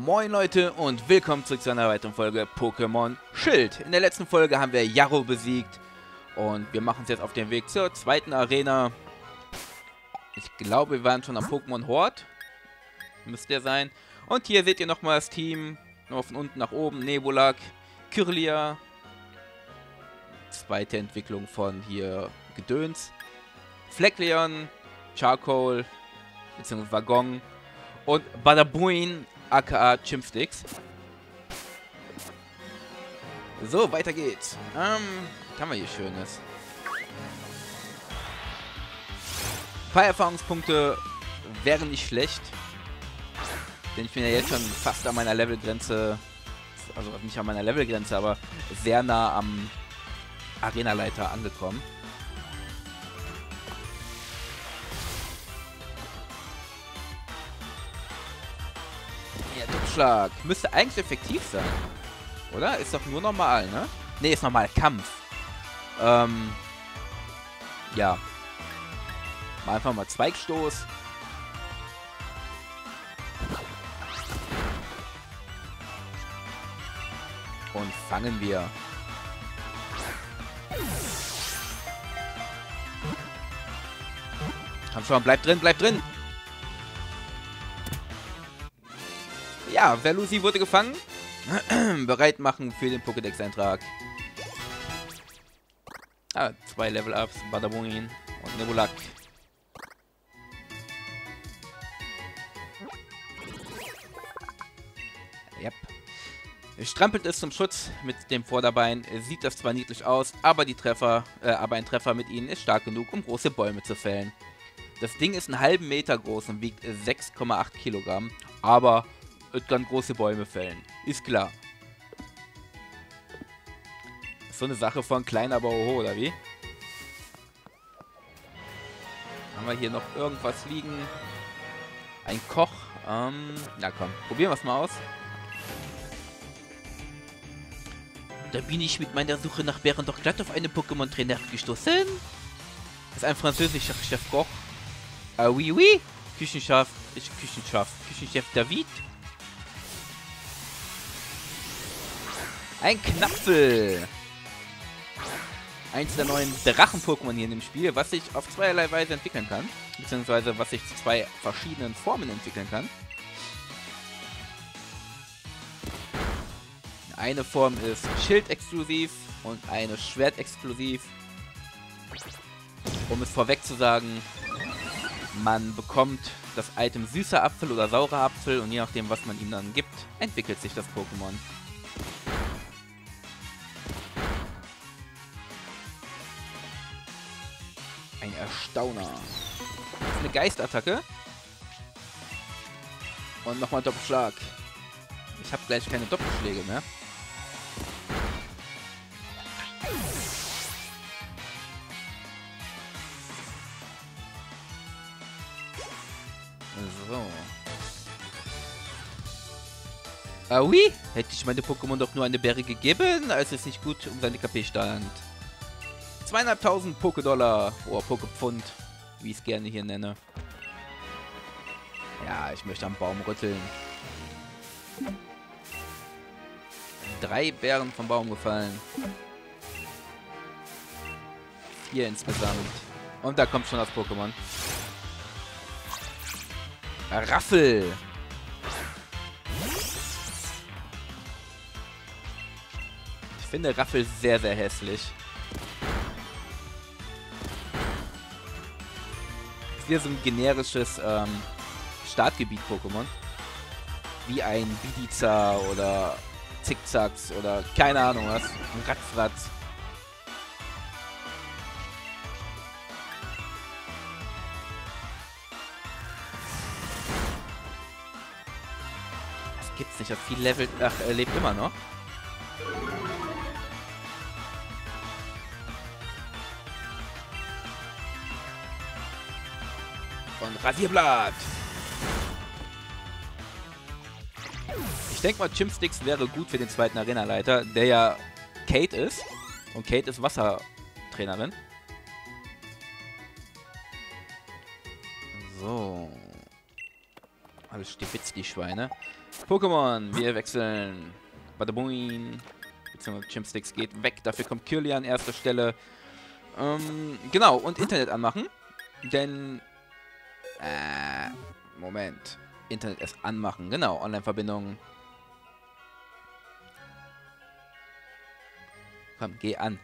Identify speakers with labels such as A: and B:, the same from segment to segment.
A: Moin Leute und willkommen zurück zu einer weiteren Folge Pokémon Schild. In der letzten Folge haben wir Jarro besiegt und wir machen uns jetzt auf den Weg zur zweiten Arena. Ich glaube, wir waren schon am Pokémon Hort. Müsste der sein. Und hier seht ihr nochmal das Team. Nur von unten nach oben. Nebulak, Kirlia. Zweite Entwicklung von hier Gedöns. Fleckleon, Charcoal, beziehungsweise Waggon. Und Badabuin, aka Chimpsticks. So, weiter geht's. Was haben wir hier Schönes? Ein paar Erfahrungspunkte wären nicht schlecht. Denn ich bin ja jetzt schon fast an meiner Levelgrenze. Also nicht an meiner Levelgrenze, aber sehr nah am Arenaleiter angekommen. Ja, Duckschlag. Müsste eigentlich effektiv sein. Oder? Ist doch nur normal, ne? Ne, ist normal Kampf. Ja. Mal einfach mal Zweigstoß. Und fangen wir. Komm schon, bleib drin, bleib drin. Ja, Velusi wurde gefangen. Bereit machen für den Pokédex-Eintrag. Ah, 2 Level-Ups, Badabuin und Nebulak. Yep. Strampelt es zum Schutz mit dem Vorderbein. Sieht das zwar niedlich aus, aber ein Treffer mit ihnen ist stark genug, um große Bäume zu fällen. Das Ding ist einen halben Meter groß und wiegt 6,8 Kilogramm, aber es kann große Bäume fällen. Ist klar. Ist so eine Sache von klein, aber oho, oder wie? Haben wir hier noch irgendwas liegen? Ein Koch. Na komm, probieren wir es mal aus. Da bin ich mit meiner Suche nach Bären doch glatt auf einen Pokémon-Trainer gestoßen. Das ist ein französischer Chefkoch. Ah, oui, oui. Küchenchef David. Ein Knapfel. Eins der neuen Drachen-Pokémon hier in dem Spiel, was sich auf zweierlei Weise entwickeln kann. Beziehungsweise was sich zu 2 verschiedenen Formen entwickeln kann. Eine Form ist Schild-exklusiv und eine Schwert-exklusiv. Um es vorweg zu sagen, man bekommt das Item süßer Apfel oder saurer Apfel und je nachdem, was man ihm dann gibt, entwickelt sich das Pokémon. Ein Erstauner. Das ist eine Geistattacke. Und nochmal Doppelschlag. Ich habe gleich keine Doppelschläge mehr. So. Ah oui? Hätte ich meine Pokémon doch nur eine Beere gegeben, als es nicht gut um seine KP stand. 2.500 Pokédollar. Oder Poképfund, wie ich es gerne hier nenne. Ja, ich möchte am Baum rütteln. 3 Bären vom Baum gefallen. 4 insgesamt. Und da kommt schon das Pokémon. Raffel. Ich finde Raffel sehr, sehr hässlich. Ist wieder so ein generisches Startgebiet-Pokémon. Wie ein Bidiza oder Zickzacks oder keine Ahnung was. Ein Ratzfratz. Das gibt's nicht. Das viel Level. Ach, er lebt immer noch. Und Rasierblatt. Ich denke mal, Chimpsticks wäre gut für den zweiten Arenaleiter, der ja Kate ist. Und Kate ist Wassertrainerin. So. Alles stibitz, die Schweine. Pokémon, wir wechseln. Badaboing. Beziehungsweise Chimpsticks geht weg. Dafür kommt Kirlia an erster Stelle. Genau, und Internet anmachen. Denn... Moment. Internet erst anmachen. Genau, Online-Verbindung. Komm, geh an.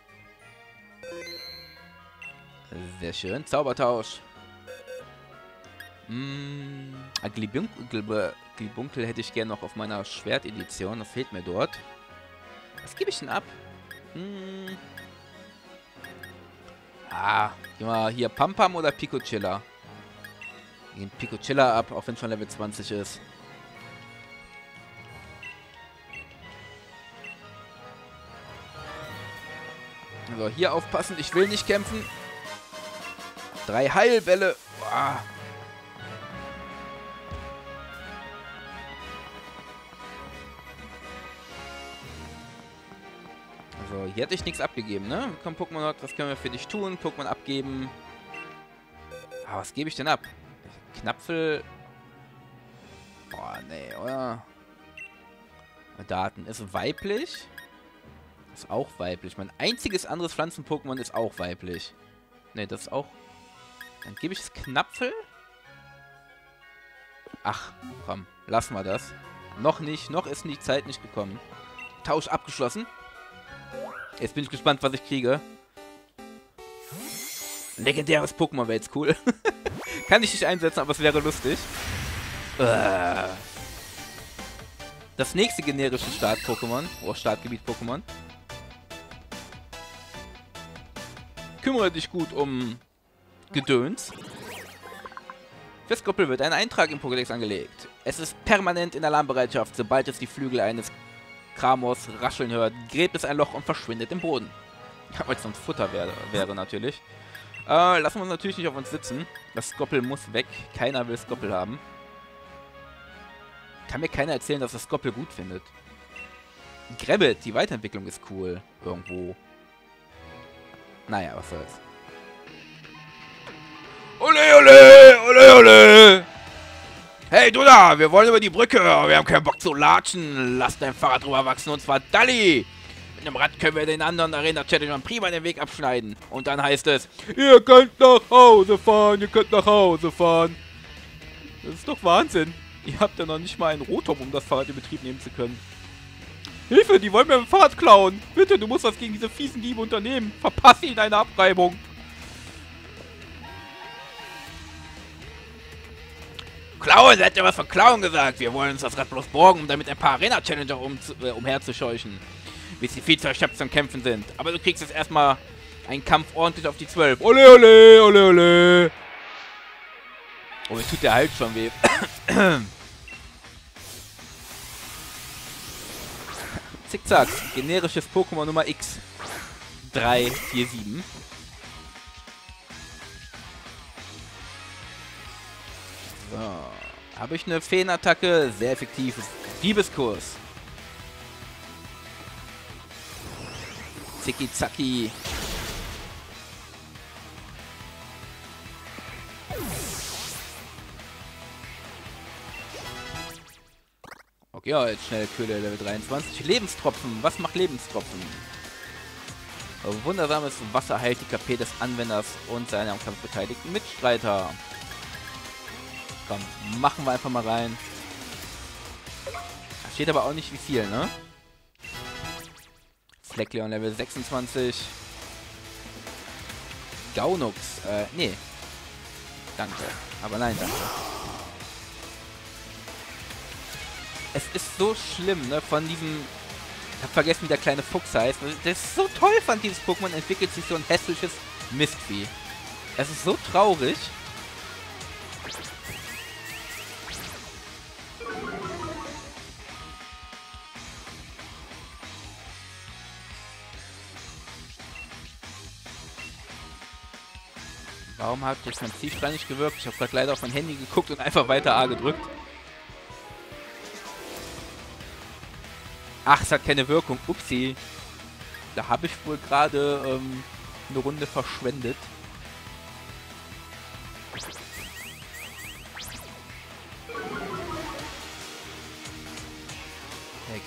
A: Sehr schön. Zaubertausch. Glibunkel hätte ich gerne noch auf meiner Schwertedition. Das fehlt mir dort. Was gebe ich denn ab? Gehen wir hier Pampam oder Picochilla? Gehen Picochilla ab, auch wenn es schon Level 20 ist. So, hier aufpassen. Ich will nicht kämpfen. 3 Heilbälle. Boah. Also, hier hätte ich nichts abgegeben, ne? Komm, Pokémon, was können wir für dich tun? Pokémon abgeben. Ah, was gebe ich denn ab? Knapfel. Boah, nee, oder? Daten. Ist weiblich? Ist auch weiblich. Mein einziges anderes Pflanzen-Pokémon ist auch weiblich. Ne, das ist auch... Dann gebe ich es Knapfel. Ach, komm. Lassen wir das. Noch nicht. Noch ist die Zeit nicht gekommen. Tausch abgeschlossen. Jetzt bin ich gespannt, was ich kriege. Legendäres Pokémon wäre jetzt cool. Kann ich nicht einsetzen, aber es wäre lustig. Das nächste generische Start-Pokémon. Oh, Startgebiet-Pokémon. Kümmere dich gut um Gedöns. Für Skoppel wird ein Eintrag im Pokédex angelegt. Es ist permanent in Alarmbereitschaft. Sobald es die Flügel eines Kramos rascheln hört, gräbt es ein Loch und verschwindet im Boden. Weil es sonst Futter wäre natürlich. Lassen wir uns natürlich nicht auf uns sitzen. Das Skoppel muss weg. Keiner will Skoppel haben. Kann mir keiner erzählen, dass das Skoppel gut findet. Grabbit, die Weiterentwicklung ist cool. Irgendwo. Naja, was soll's. Ole, ole, ole, ole. Hey, du da, wir wollen über die Brücke. Wir haben keinen Bock zu latschen. Lass dein Fahrrad drüber wachsen und zwar Dalli. Mit einem Rad können wir den anderen Arena-Challengern prima den Weg abschneiden. Und dann heißt es, ihr könnt nach Hause fahren, ihr könnt nach Hause fahren. Das ist doch Wahnsinn. Ihr habt ja noch nicht mal einen Rotom, um das Fahrrad in Betrieb nehmen zu können. Hilfe, die wollen mir mein Fahrrad klauen. Bitte, du musst was gegen diese fiesen Diebe unternehmen. Verpasse ihnen eine Abreibung. Klauen, wer hat ja was von Klauen gesagt? Wir wollen uns das Rad bloß borgen, um damit ein paar Arena-Challenger umherzuscheuchen. Bis die viel zu erschöpft zum Kämpfen sind. Aber du kriegst jetzt erstmal einen Kampf ordentlich auf die 12. Ole, ole, ole, ole. Oh, mir tut der Hals schon weh. Zickzack. Generisches Pokémon Nummer X. 347. So. Habe ich eine Feenattacke? Sehr effektives Diebeskurs. Zicki-zacki. Okay, ja, jetzt schnell Kühle Level 23. Lebenstropfen. Was macht Lebenstropfen? Wundersames Wasser heilt die KP des Anwenders und seiner am Kampf beteiligten Mitstreiter. Komm, machen wir einfach mal rein. Da steht aber auch nicht wie viel, ne? Fleckleon Level 26. Gaunux. Nee. Danke. Aber nein, danke. Es ist so schlimm, ne? Von diesem... Ich hab vergessen, wie der kleine Fuchs heißt. Das ist so toll von dieses Pokémon. Entwickelt sich so ein hässliches Mistvieh. Es ist so traurig. Warum hat jetzt mein Zielstrahl nicht gewirkt? Ich habe gerade leider auf mein Handy geguckt und einfach weiter A gedrückt. Ach, es hat keine Wirkung. Upsi. Da habe ich wohl gerade eine Runde verschwendet.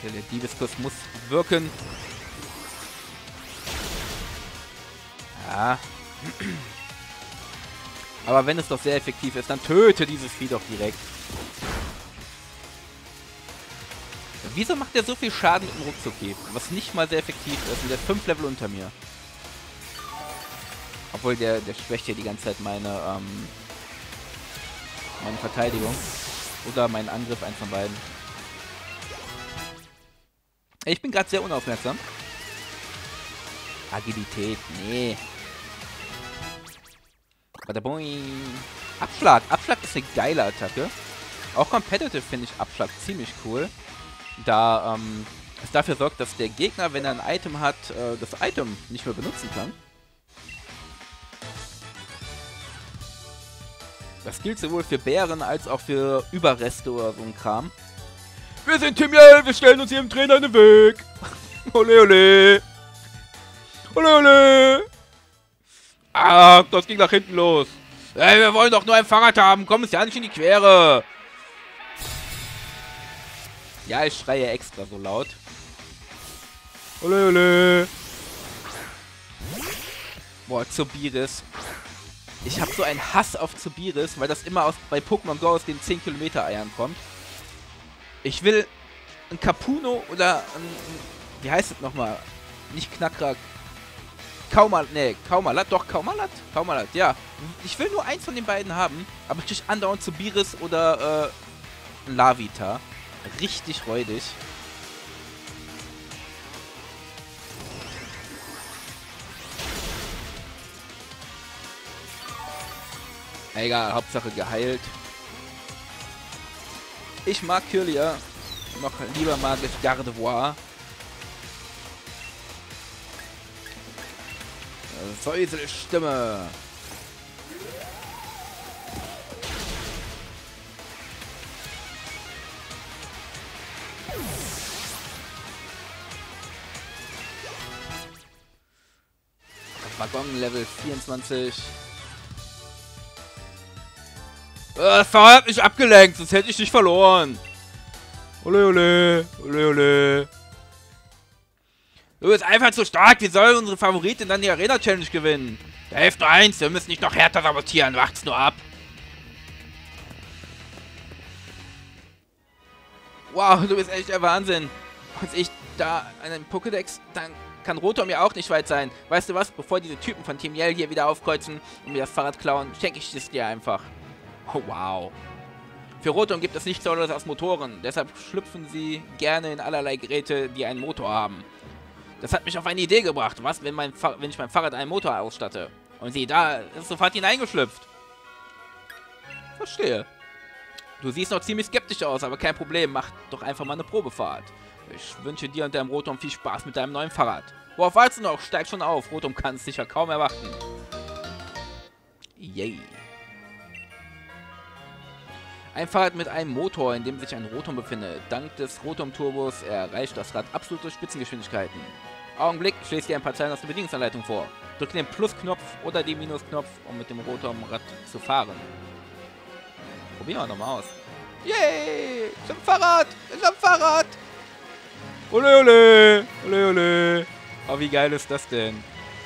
A: Der Diebeskuss muss wirken. Ja. Aber wenn es doch sehr effektiv ist, dann töte dieses Vieh doch direkt. Wieso macht er so viel Schaden mit dem Ruckzucki? Was nicht mal sehr effektiv ist. Und der ist 5 Level unter mir. Obwohl der schwächt ja die ganze Zeit meine Verteidigung. Oder meinen Angriff, eins von beiden. Ich bin gerade sehr unaufmerksam. Agilität, nee. Abschlag. Abschlag ist eine geile Attacke. Auch competitive finde ich Abschlag ziemlich cool. Da es dafür sorgt, dass der Gegner, wenn er ein Item hat, das Item nicht mehr benutzen kann. Das gilt sowohl für Bären als auch für Überreste oder so ein Kram. Wir sind Team Yell, wir stellen uns hier im Trainer in den Weg. Ole ole. Ole ole. Ah, das ging nach hinten los. Ey, wir wollen doch nur ein Fahrrad haben. Komm uns ja nicht in die Quere. Ja, ich schreie extra so laut. Ole ole. Boah, Zobiris. Ich habe so einen Hass auf Zobiris, weil das immer bei Pokémon Go aus den 10 Kilometer Eiern kommt. Ich will ein Kapuno oder ein wie heißt es nochmal? Nicht Knackrack. Kaumalat, doch, Kaumalat, ja. Ich will nur eins von den beiden haben, aber ich krieg andauernd Zobiris oder Lavita. Richtig räudig. Egal, Hauptsache geheilt. Ich mag Kirlia. Noch lieber mag ich Gardevoir. Säuselstimme. Waggon Level 24. Das Fahrrad hat mich abgelenkt, sonst hätte ich dich verloren. Ole ole, ole ole. Du bist einfach zu stark, wie soll unsere Favoritin dann die Arena Challenge gewinnen? Da hilft nur eins, wir müssen nicht noch härter sabotieren, wacht's nur ab. Wow, du bist echt der Wahnsinn. Und ich da einen Pokédex, dann kann Rotom ja auch nicht weit sein. Weißt du was, bevor diese Typen von Team Yell hier wieder aufkreuzen und mir das Fahrrad klauen, schenke ich es dir einfach. Oh, wow. Für Rotom gibt es nichts Tolleres als Motoren, deshalb schlüpfen sie gerne in allerlei Geräte, die einen Motor haben. Das hat mich auf eine Idee gebracht. Was, wenn ich mein Fahrrad einen Motor ausstatte? Und sieh, da ist sofort hineingeschlüpft. Verstehe. Du siehst noch ziemlich skeptisch aus, aber kein Problem. Mach doch einfach mal eine Probefahrt. Ich wünsche dir und deinem Rotom viel Spaß mit deinem neuen Fahrrad. Worauf wartest du noch? Steig schon auf. Rotom kann es sicher kaum erwarten. Yay. Ein Fahrrad mit einem Motor, in dem sich ein Rotom befindet. Dank des Rotom-Turbos erreicht das Rad absolute Spitzengeschwindigkeiten. Augenblick, ich lese dir ein paar Zeilen aus der Bedienungsanleitung vor. Drücke den Plusknopf oder den Minusknopf, um mit dem Rotom-Rad zu fahren. Probieren wir nochmal aus. Yay! Ich hab ein Fahrrad! Ich hab ein Fahrrad! Ole ole! Ole ole! Oh, wie geil ist das denn?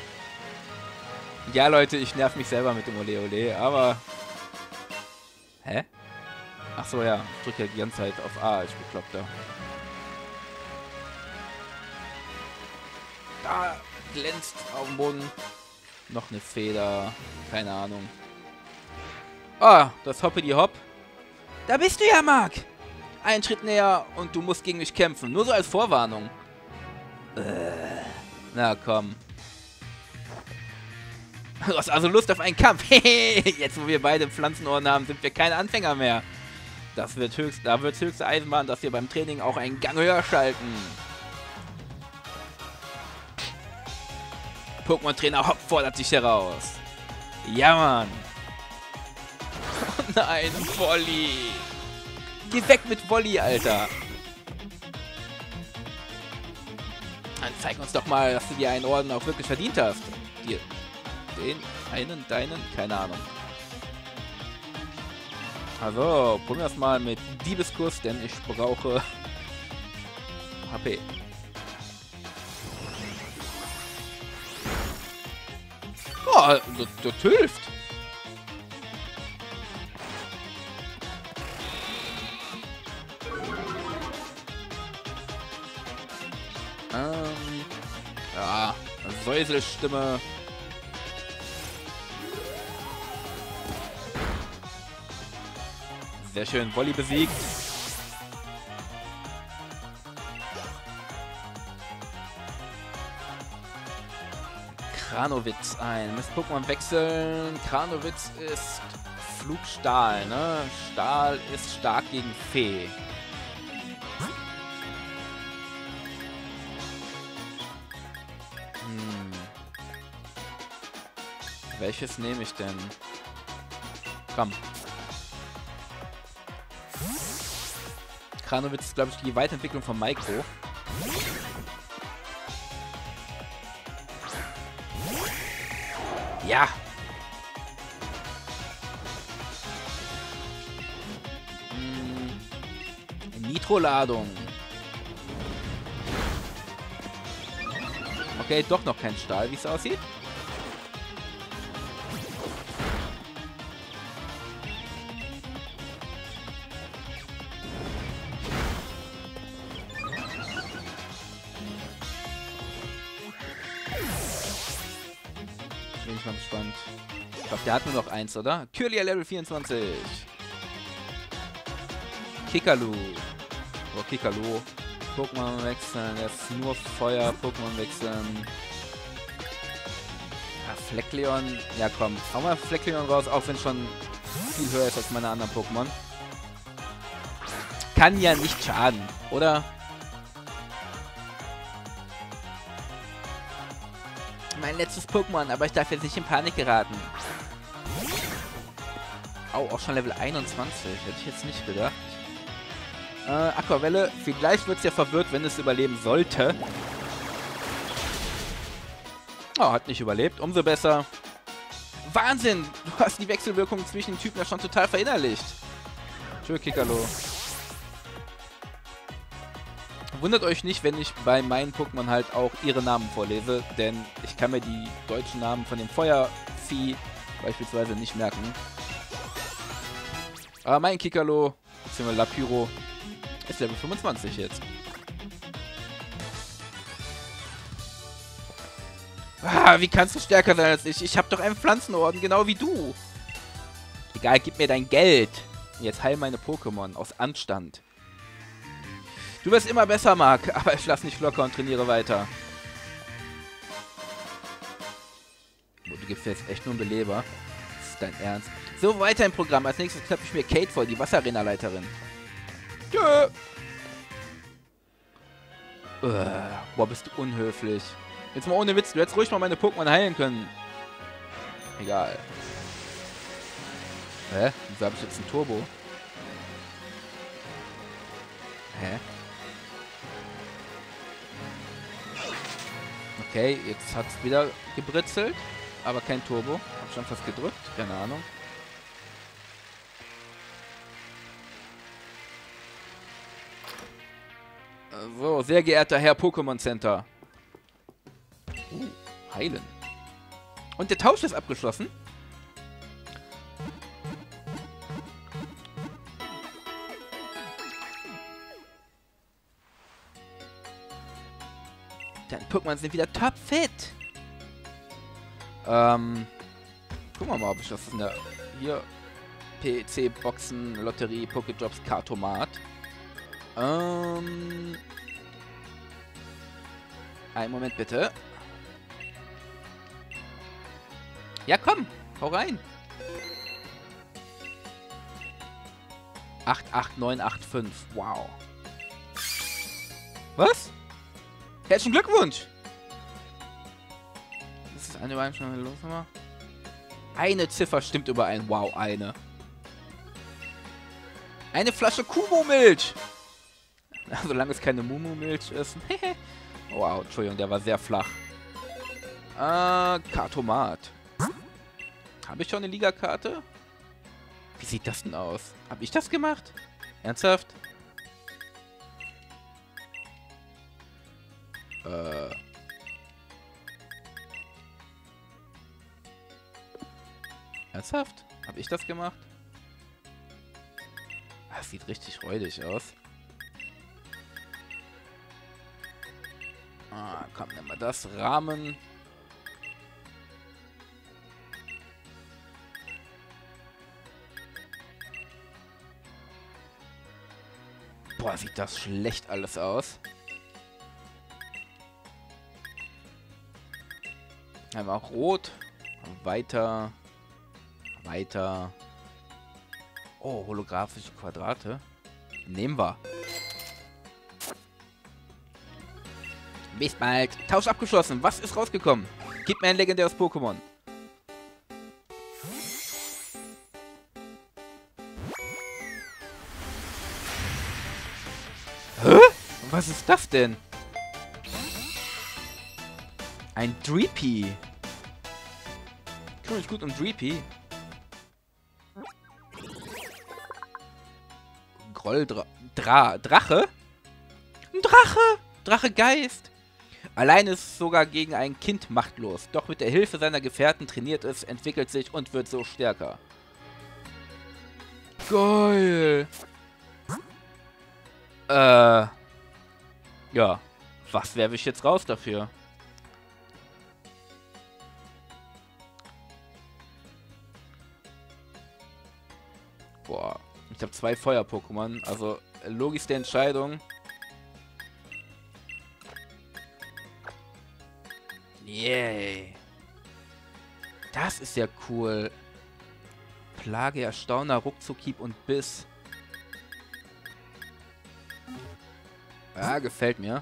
A: Ja, Leute, ich nerv mich selber mit dem Ole ole, aber... Hä? Ach so, ja. Ich drücke ja die ganze Zeit auf A, ich bekloppter. Da glänzt auf dem Boden noch eine Feder. Keine Ahnung. Ah, das Hoppity Hopp. Da bist du ja, Mark. Ein Schritt näher und du musst gegen mich kämpfen. Nur so als Vorwarnung. Na komm. Du hast also Lust auf einen Kampf. Jetzt, wo wir beide Pflanzenohren haben, sind wir keine Anfänger mehr. Da wird höchste Eisenbahn, dass wir beim Training auch einen Gang höher schalten. Pokémon-Trainer Hopp fordert sich heraus. Ja, Mann. Oh nein, Volley. Geh weg mit Volley, Alter. Dann zeig uns doch mal, dass du dir einen Orden auch wirklich verdient hast. Dir. Den, einen, deinen, keine Ahnung. Also, probieren wir es mal mit Diebeskuss, denn ich brauche HP. Oh, das hilft. Ja, Säuselstimme. Sehr schön, Volley besiegt. Kranowitz ein. Müssen Pokémon wechseln. Kranowitz ist Flugstahl, ne? Stahl ist stark gegen Fee. Welches nehme ich denn? Komm. Kranowitz ist, glaube ich, die Weiterentwicklung von Micro. Ja. Nitro-Ladung. Okay, doch noch kein Stahl, wie es aussieht. Bin ich mal gespannt. Ich glaube, der hat nur noch eins, oder? Kirlia Level 24. Kikalu. Oh, Kikalu. Pokémon wechseln. Jetzt nur Feuer. Pokémon wechseln. Ja, Fleckleon. Ja, komm. Hau mal Fleckleon raus, auch wenn es schon viel höher ist als meine anderen Pokémon. Kann ja nicht schaden, oder? Mein letztes Pokémon, aber ich darf jetzt nicht in Panik geraten. Au, auch schon Level 21. Hätte ich jetzt nicht gedacht. Aquavelle. Vielleicht wird es ja verwirrt, wenn es überleben sollte. Oh, hat nicht überlebt. Umso besser. Wahnsinn! Du hast die Wechselwirkung zwischen den Typen ja schon total verinnerlicht. Tschö, Kikalo. Wundert euch nicht, wenn ich bei meinen Pokémon halt auch ihre Namen vorlese, denn ich kann mir die deutschen Namen von dem Feuervieh beispielsweise nicht merken. Aber mein Kikalo, beziehungsweise Lapyro, ist Level 25 jetzt. Ah, wie kannst du stärker sein als ich? Ich habe doch einen Pflanzenorden, genau wie du. Egal, gib mir dein Geld. Jetzt heil meine Pokémon aus Anstand. Du wirst immer besser, Marc, aber ich lass nicht locker und trainiere weiter. Oh, du gibst jetzt echt nur einen Beleber. Das ist dein Ernst. So, weiter im Programm. Als nächstes knapp ich mir Kate vor, die Wasserarena-Leiterin. Tschö. Boah, bist du unhöflich. Jetzt mal ohne Witz, du hättest ruhig mal meine Pokémon heilen können. Egal. Hä? Wieso habe ich jetzt ein Turbo? Hä? Okay, jetzt hat es wieder gebritzelt, aber kein Turbo. Hab schon fast gedrückt, keine Ahnung. So, sehr geehrter Herr Pokémon Center. Heilen. Und der Tausch ist abgeschlossen. Deine Pokémon sind wieder topfit. Gucken wir mal, ob ich das in der... Hier. PC-Boxen, Lotterie, Pokéjobs, Kartomat. Einen Moment bitte. Ja, komm. Hau rein. 88985. Wow. Was? Herzlichen Glückwunsch. Das ist eine Übereinstimmung. Los, nochmal. Eine Ziffer stimmt überein. Wow, eine. Eine Flasche Kumo-Milch. Solange es keine Mumu-Milch ist. Wow, Entschuldigung, der war sehr flach. Kartomat. Habe ich schon eine Liga-Karte? Wie sieht das denn aus? Habe ich das gemacht? Ernsthaft? Ernsthaft? Habe ich das gemacht? Das sieht richtig räudig aus. Ah, komm, nimm mal das. Rahmen. Boah, sieht das schlecht alles aus. Einmal rot. Weiter. Weiter. Oh, holographische Quadrate. Nehmen wir. Bis bald. Tausch abgeschlossen. Was ist rausgekommen? Gib mir ein legendäres Pokémon. Hä? Was ist das denn? Ein Dreepy. Ich kümmere mich gut um Dreepy. Drache? Ein Drache! Drache-Geist! Allein ist es sogar gegen ein Kind machtlos. Doch mit der Hilfe seiner Gefährten trainiert es, entwickelt sich und wird so stärker. Geil! Ja. Was werfe ich jetzt raus dafür? Boah. Ich habe 2 Feuer-Pokémon. Also, logischste Entscheidung. Yay. Das ist ja cool. Plage, Erstauner, Ruckzuckhieb und Biss. Ja, gefällt mir.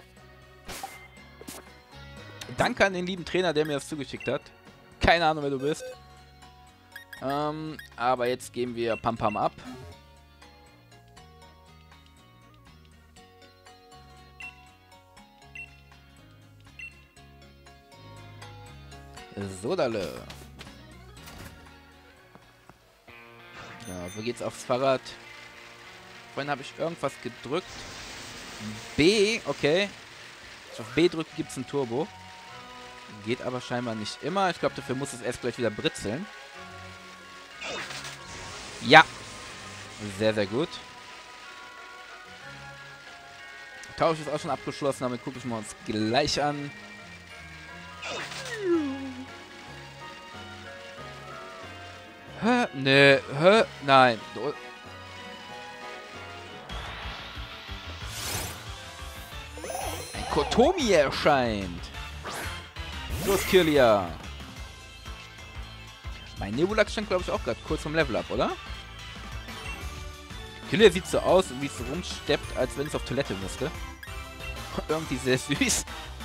A: Danke an den lieben Trainer, der mir das zugeschickt hat. Keine Ahnung, wer du bist. Aber jetzt geben wir Pam Pam ab. Sodale. Ja, so geht's aufs Fahrrad. Vorhin habe ich irgendwas gedrückt. B, okay. Wenn ich auf B drücke, gibt es ein Turbo. Geht aber scheinbar nicht immer. Ich glaube, dafür muss es erst gleich wieder britzeln. Ja. Sehr, sehr gut. Tausch ist auch schon abgeschlossen. Damit gucke ich mal uns gleich an. Hä? Ne, hä? Nein. Ein Kotomi erscheint. Los, Kirlia. Mein Nebulax stand, glaube ich, auch gerade kurz vom Level-Up, oder? Kirlia sieht so aus, wie es rumsteppt, als wenn es auf Toilette müsste. Irgendwie sehr süß.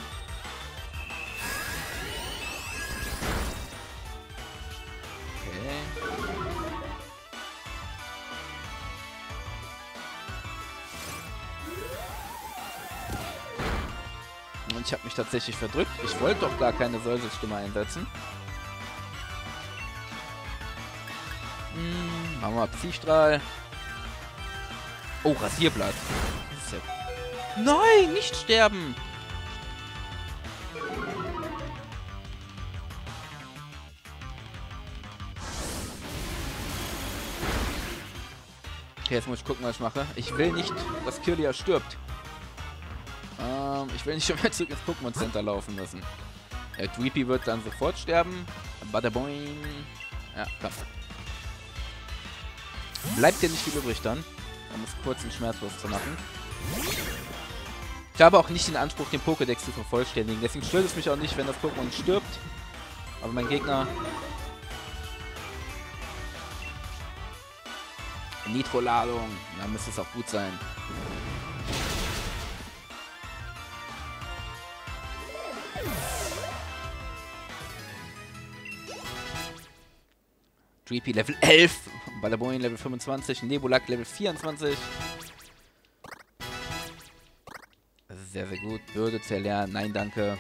A: Ich habe mich tatsächlich verdrückt. Ich wollte doch gar keine solche Stimme einsetzen. Machen wir mal Psystrahl. Oh, Rasierblatt. Das ist ja... Nein, nicht sterben! Okay, jetzt muss ich gucken, was ich mache. Ich will nicht, dass Kirlia stirbt. Ich will nicht schon mal zurück ins Pokémon Center laufen müssen. Dreepy wird dann sofort sterben. Badaboing. Ja, komm. Bleibt hier nicht viel übrig dann, um es kurz und schmerzlos zu machen. Ich habe auch nicht den Anspruch, den Pokédex zu vervollständigen. Deswegen stört es mich auch nicht, wenn das Pokémon stirbt. Aber mein Gegner... Nitro-Ladung. Da müsste es auch gut sein. Dreepy Level 11, Badaboing Level 25, Nebulak Level 24. Sehr, sehr gut. Bürde zu erlernen. Nein, danke.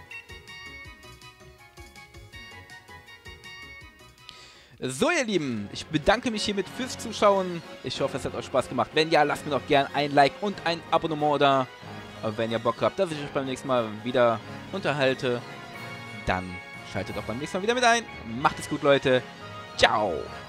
A: So, ihr Lieben, ich bedanke mich hiermit fürs Zuschauen. Ich hoffe, es hat euch Spaß gemacht. Wenn ja, lasst mir doch gerne ein Like und ein Abonnement da. Und wenn ihr Bock habt, dass ich euch beim nächsten Mal wieder unterhalte, dann schaltet auch beim nächsten Mal wieder mit ein. Macht es gut, Leute. Ciao.